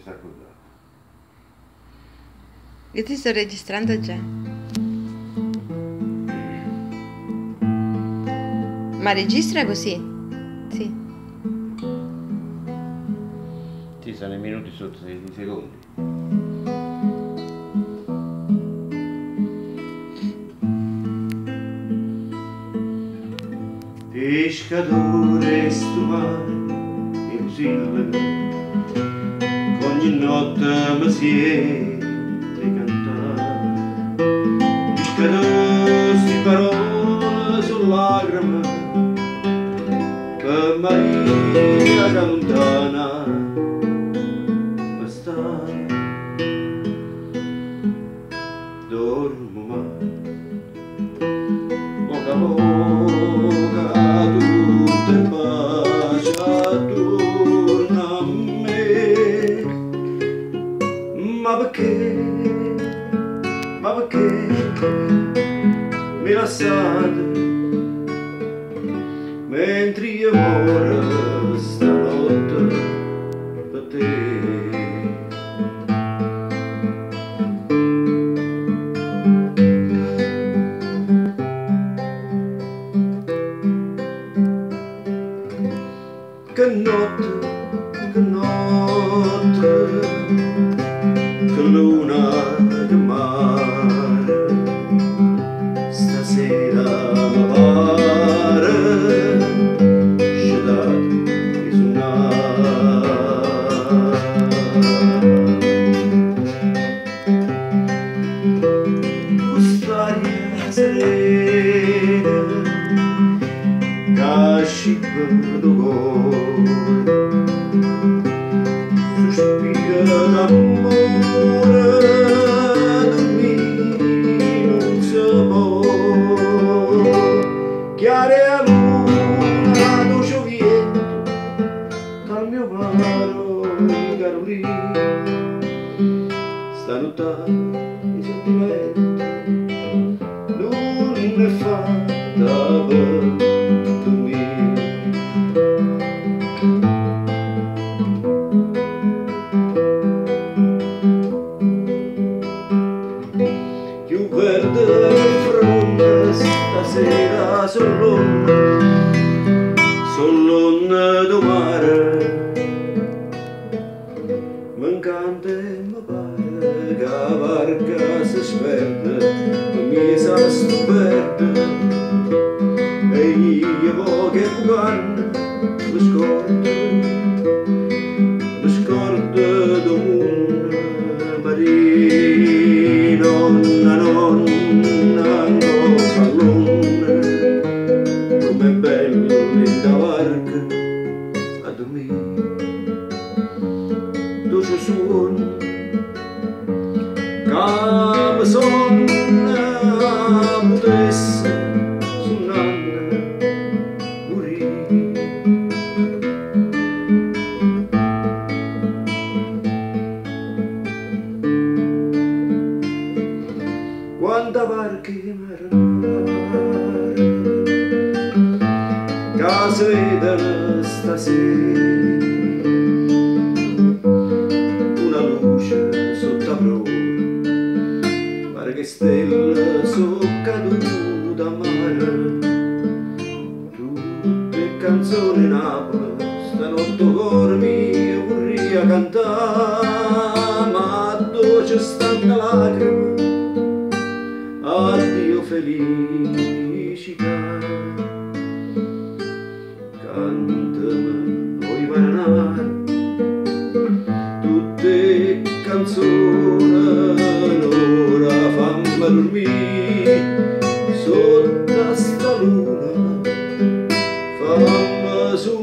sta qua. Io ti sto registrando già. Ma registra così? Sì. Ci sono i minuti sotto 6 secondi. Pescatore stumare il silvago, ogni notte mi siete cantare. Pescatore sti parole su lacrime, per Maria che lontana mi sta. Dormo mai, poca poca tutto in pace attorno a me. Ma perché mi lasciate mentre io muoro stanotte per te? Che notte, che luna di mare, stasera mi pare scelata di suonare. Quest'aria serena che scippa do cuore, sospira d'amore, dormire non si può. Chiara a luna, dolce vento, dal mio mano di Carolina, stanotte i sentimenti non è fatta per dormire. Più verde il fronte stasera sull'onde do mare, mancante mi pare che la barca si sperde, mi sa stuperde, e io poche canne mi scordo do mondo marino, nonna, no pallone, com'è bello in da barca a dormire. Dolce suono che mi sonna potesse suonare morire. Quanta barche marmare che si vedono stasera, una luce sotto a prova, pare che stelle sono cadute a mare. Tutte canzoni Napoli, stanotte cuore mio vorrei cantare, ma dolce stanno lacrime, addio felicità. Cantami, oi marinare, tutte canzoni l'ora fammi dormire sotto a sta luna, fammi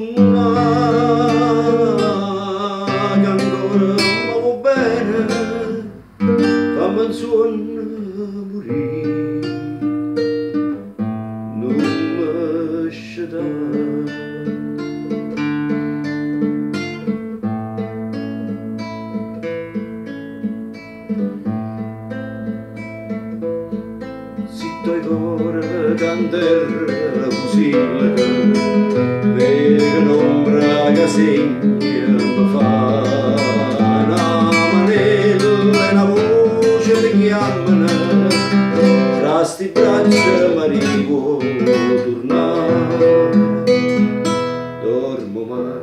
suonare che ancora m'amo bene, fammi un suono morire, non mi scegliere. Zitto i cuore canter fusil, vega l'ombra che segna mi fa mare,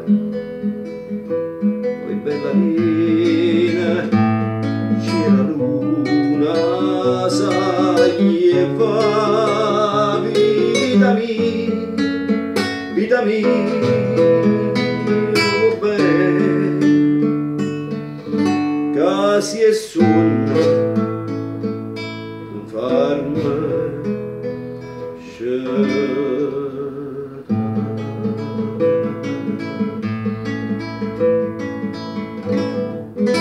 poi bella linea, c'è la luna, sai e va, vita mia, oh bene, casi e sonno, non farmi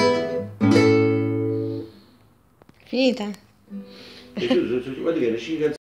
Finita? guarda che le 5